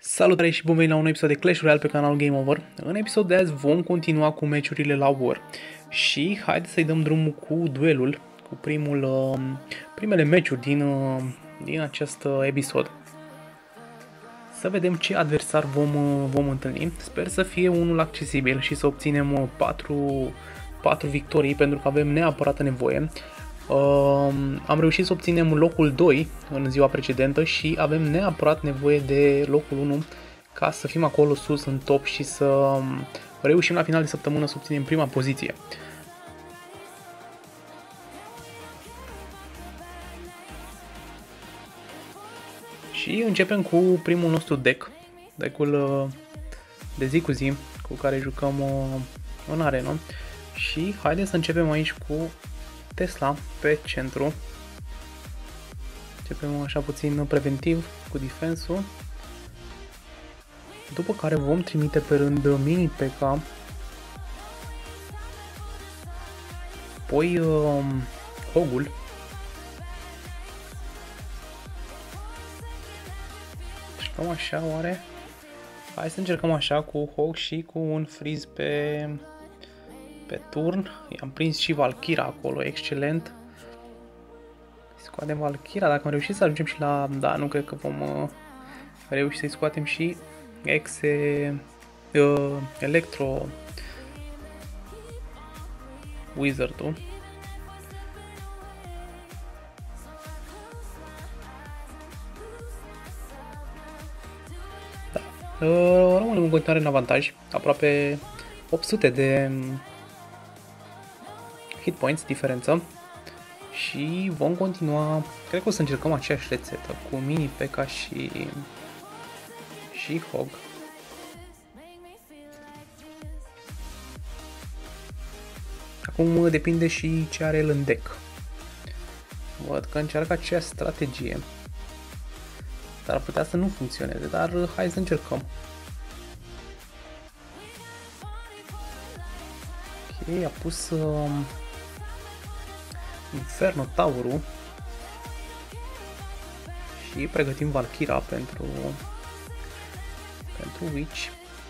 Salutare și bun venit la un episod de Clash Royale pe canalul Game Over. În episodul de azi vom continua cu meciurile la War. Și haideți să-i dăm drumul cu duelul, cu primele meciuri din acest episod. Să vedem ce adversar vom întâlni. Sper să fie unul accesibil și să obținem 4 victorii, pentru că avem neapărat nevoie. Am reușit să obținem locul 2 în ziua precedentă și avem neapărat nevoie de locul 1 ca să fim acolo sus în top și să reușim la final de săptămână să obținem prima poziție. Și începem cu primul nostru deck-ul de zi cu zi cu care jucăm în arenă. Și haideți să începem aici cu Tesla pe centru. Începem așa puțin preventiv cu defensul. După care vom trimite pe rând mini P.K. Apoi Hogul. Încercăm așa oare? Hai să încercăm așa cu Hog și cu un freeze pe turn. I-am prins și Valkyra acolo, excelent. Scoatem Valkyra, dacă am reușit să ajungem și la... Da, nu cred că vom reuși să-i scoatem și Electro Wizard-ul. Da. Rămânem în continuare în avantaj, aproape 800 de hit points diferență. Și vom continua, cred că o să încercăm aceeași rețetă cu mini P.K. și Hog. Acum depinde și ce are el în deck. Văd că încearcă aceeași strategie, dar ar putea să nu funcționeze, dar hai să încercăm. Ok, a pus Inferno Tower-ul și pregătim Valkyra pentru Witch.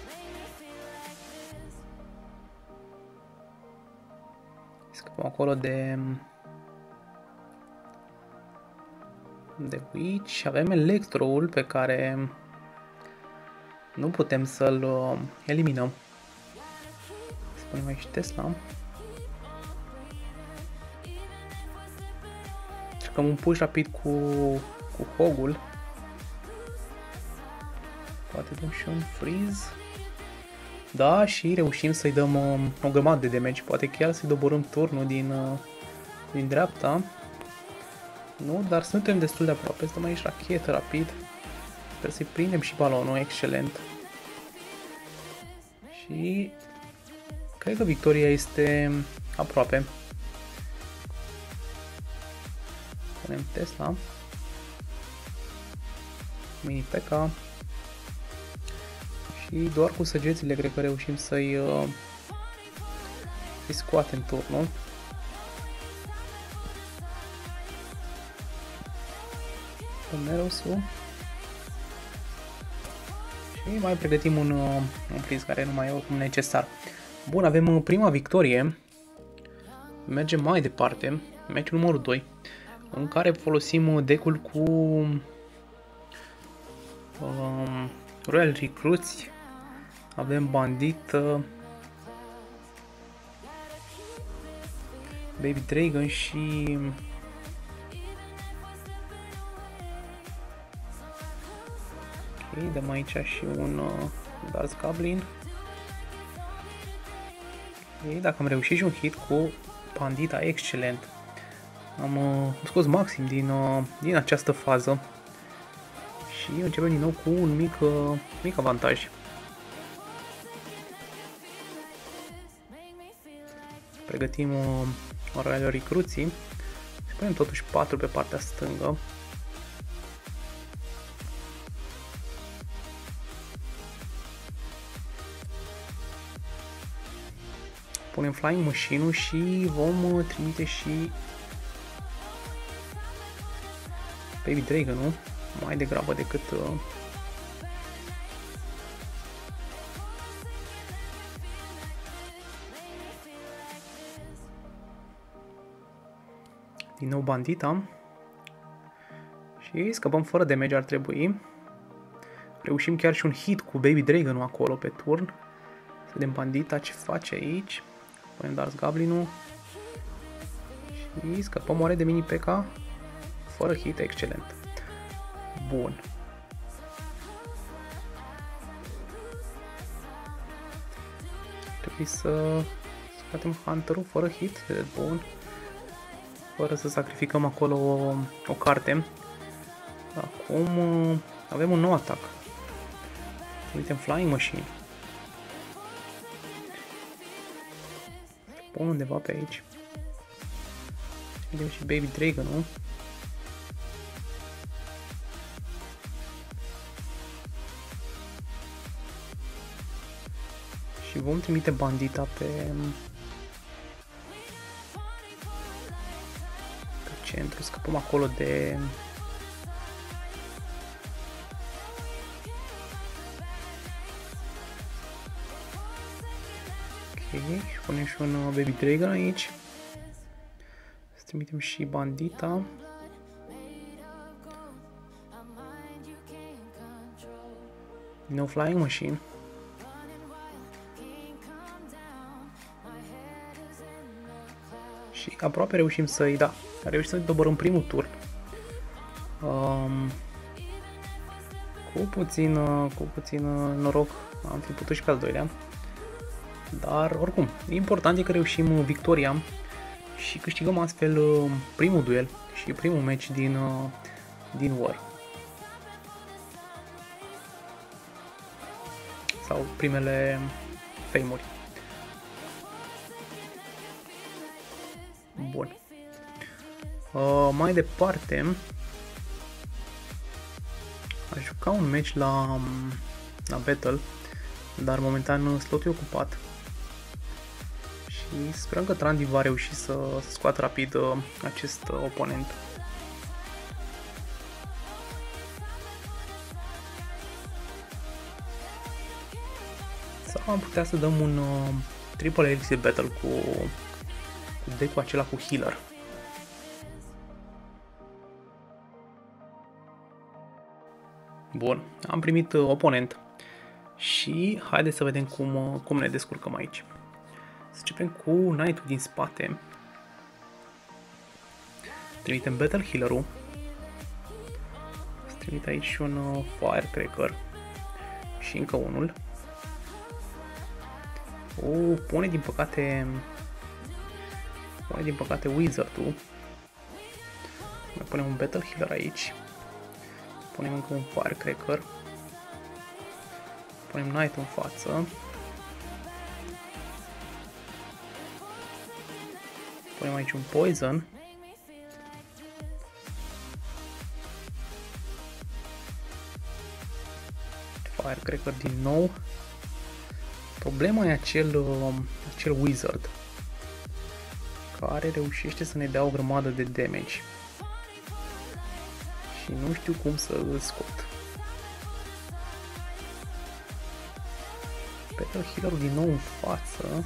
Scăpăm acolo de Witch. Avem Electro-ul pe care nu putem să-l eliminăm. Spunem aici Tesla. Încercăm un push rapid cu Hogul. Poate dăm și un freeze. Da, și reușim să-i dăm o grămadă de damage. Poate chiar să-i doborâm turnul din dreapta. Nu, dar suntem destul de aproape. Să dăm aici rachetă rapid. Sper să-i prindem și balonul. Excelent. Și cred că victoria este aproape. Punem Tesla, mini P.K. și doar cu săgețile cred că reușim să-i scoatem turnul. Nerosul. Și mai pregătim un freeze care nu mai e oricum necesar. Bun, avem prima victorie. Mergem mai departe. Meciul numărul 2. În care folosim deck-ul cu Royal Recruits. Avem Bandit, Baby Dragon și ok, dăm aici și un Dark Goblin. Ok, dacă am reușit și un hit cu Bandita, excelent. Am scos maxim din această fază și începem din nou cu un mic avantaj. Pregătim Royal Recruits-ii și punem totuși 4 pe partea stângă. Punem Flying Machine-ul și vom trimite și Baby Dragon, nu? Mai degrabă decât Din nou bandita. Și scăpăm fără damage, ar trebui. Reușim chiar și un hit cu Baby Dragon-ul acolo pe turn. Să vedem bandita ce face aici. Punem Dars Goblin-ul. Și scăpăm oare de mini P.K.? Fără hit, excelent. Bun. Trebuie să scoatem Hunter-ul fără hit. Bun. Fără să sacrificăm acolo o carte. Acum avem un nou atac. Trimitem Flying Machine. Pun undeva pe aici. Vedem și Baby Dragon-ul. Și vom trimite bandita pe centru. Scăpăm acolo de și punem și un Baby Dragon aici. Să trimitem și bandita. Din nou Flying Machine. Și aproape reușim să-i reușim să-i dobărâm primul turn. Cu puțin noroc am fi putut și pe al doilea. Dar oricum, important e că reușim victoria și câștigăm astfel primul duel și primul match din War. Sau primele fame-uri. Bun. Mai departe aș juca un match la Battle, dar momentan slotul e ocupat. Și sperăm că Trandi va reuși să scoată rapid acest oponent. Sau am putea să dăm un triple elixir battle cu deck-ul acela cu healer. Bun, am primit oponent și haideți să vedem cum ne descurcăm aici. Să începem cu Knight-ul din spate. Trimitem Battle Healer-ul. Să trimit aici și un Firecracker. Și încă unul. Pune din păcate Wizard-ul. Mai punem un Battle Healer aici. Punem încă un Firecracker. Punem Knight în față. Punem aici un Poison. Firecracker din nou. Problema e acel Wizard care reușește să ne dea o grămadă de damage. Și nu știu cum să îl scot. Battle Healer din nou în față.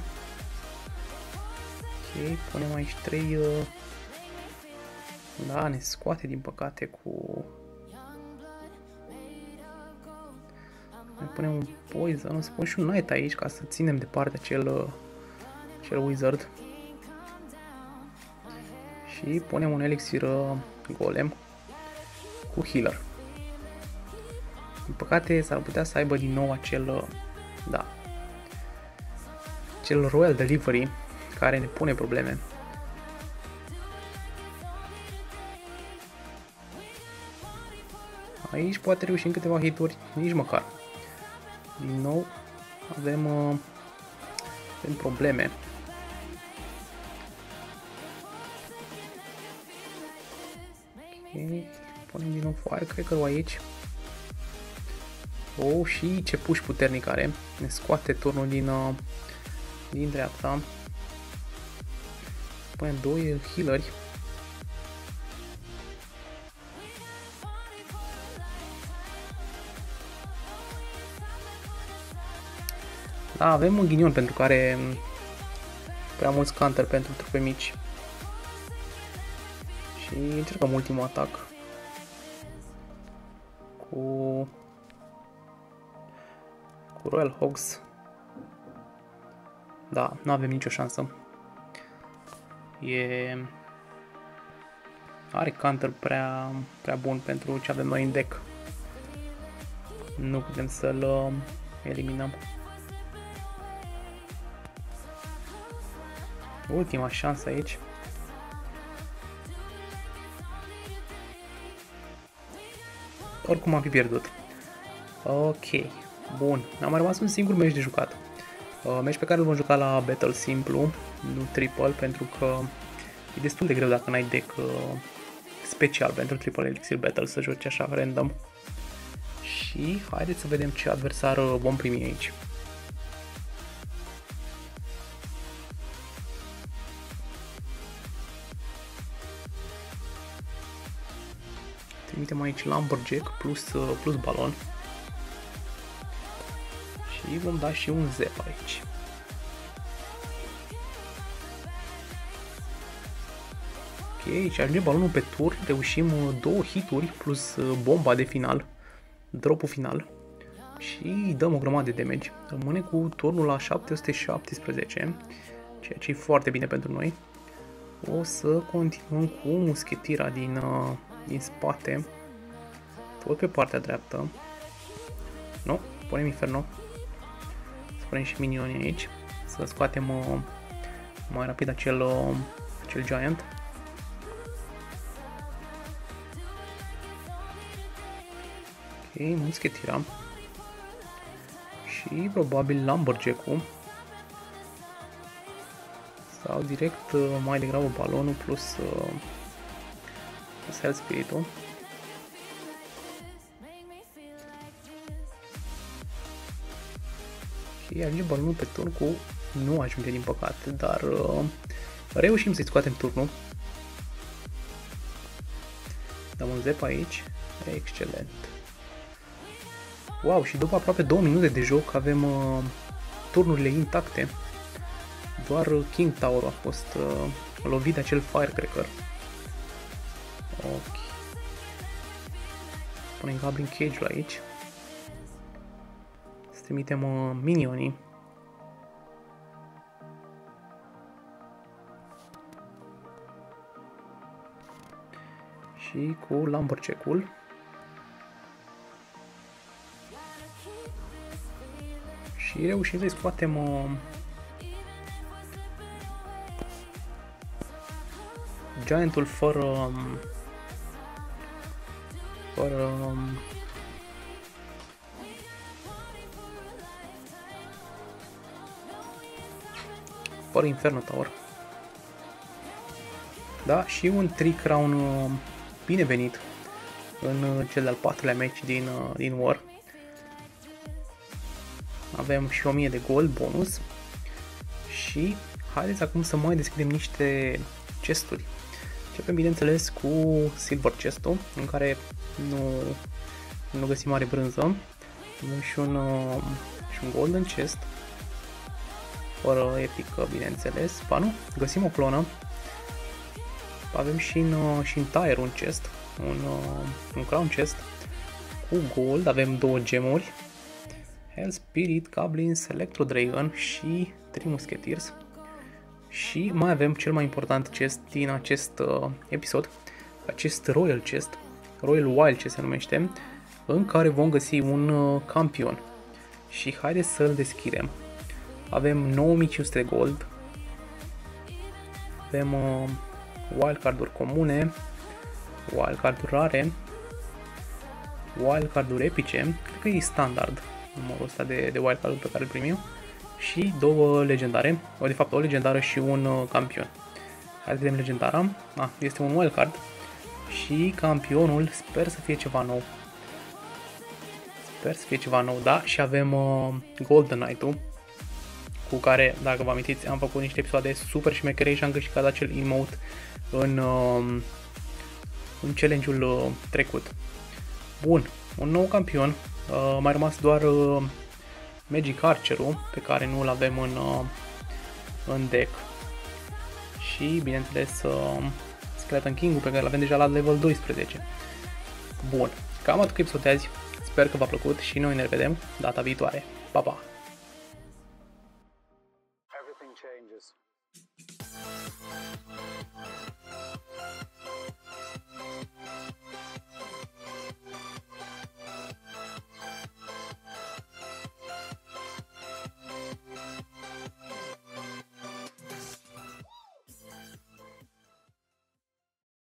Ok, punem aici 3. Da, ne scoate din păcate cu... Mai punem un Poison, o să pun și un Knight aici ca să ținem departe acel Wizard. Și punem un Elixir Golem cu Healer. Din păcate s-ar putea să aibă din nou acel Royal Delivery care ne pune probleme. Aici poate reușim câteva hituri, nici măcar. Din nou avem probleme. Ok, punem din nou Firecracker-ul aici. Și ce push puternic are. Ne scoate turnul din dreapta. Punem 2 healeri. Da, avem un ghinion pentru care prea mulți counter pentru trupe mici. încercăm ultimul atac cu Royal Hogs. Da, nu avem nicio șansă. Are counter prea bun pentru ce avem noi în deck. Nu putem să-l eliminăm. Ultima șansă aici. Oricum am fi pierdut. Ok, bun. Am mai rămas un singur meci de jucat. Meci pe care îl vom juca la Battle simplu, nu triple, pentru că e destul de greu dacă n-ai deck special pentru Triple Elixir Battle să joci așa random. Și haideți să vedem ce adversar vom primi aici. Trimitem aici Lumberjack plus balon. Și vom da și un Zep aici. Ok, și ajunge balonul pe tur, reușim 2 hituri plus bomba de final, dropul final și dăm o grămadă de damage. Rămâne cu turnul la 717, ceea ce e foarte bine pentru noi. O să continuăm cu muschetira din spate, tot pe partea dreaptă. Nu, punem Inferno. Să punem și minionii aici, să scoatem mai rapid acel Giant. Ok, muschetira și probabil Lumberjack-ul sau direct mai degrabă balonul plus Hell Spirit-ul. Ok, ajunge balonul pe turn cu... Nu ajunge din păcate, dar reușim să-i scoatem turnul. Dăm un Zep aici. Excelent. Wow, și după aproape 2 minute de joc avem turnurile intacte. Doar King Tower a fost lovit de acel Firecracker. Ok. Punem Goblin Cage-ul aici. Să trimitem minionii. Și cu Lumberjack-ul. Și reușim să-i scoatem Giantul fără Inferno Tower. Da, și un Trick Crown binevenit în cel de-al 4-lea match din War. Avem și 1000 de gold bonus. Și haideți acum să mai deschidem niște chesturi. Începem bineînțeles cu Silver Chest-ul, în care nu găsim mare brânză. Avem și un Golden Chest, fără epică bineînțeles. Ba nu, găsim o clonă. Avem și în Tire un chest, un Crown Chest cu gold. Avem 2 gemuri, Hell Spirit, Goblins, Electro Dragon și 3 Musketeers. Și mai avem cel mai important chest din acest episod, acest Royal Chest, Royal Wild ce se numește, în care vom găsi un campion. Și haideți să-l deschidem. Avem 9500 gold, avem wildcard-uri comune, wildcard-uri rare, wildcard-uri epice, cred că e standard numărul ăsta de wildcard-uri pe care îl primim, și 2 legendare, de fapt o legendară și un campion. Hai să vedem legendara. Este un wildcard și campionul sper să fie ceva nou. Sper să fie ceva nou, da, și avem Golden Knight-ul, cu care, dacă vă amintiți, am făcut niște episoade super șmechere și am câștigat acel emote în challenge-ul trecut. Bun, un nou campion, mai rămas doar Magic Archer-ul, pe care nu-l avem în deck. Și, bineînțeles, Skeleton King-ul pe care l-avem deja la level 12. Bun, cam atât cu episodul de azi. Sper că v-a plăcut și noi ne revedem data viitoare. Pa, pa! Everything changes.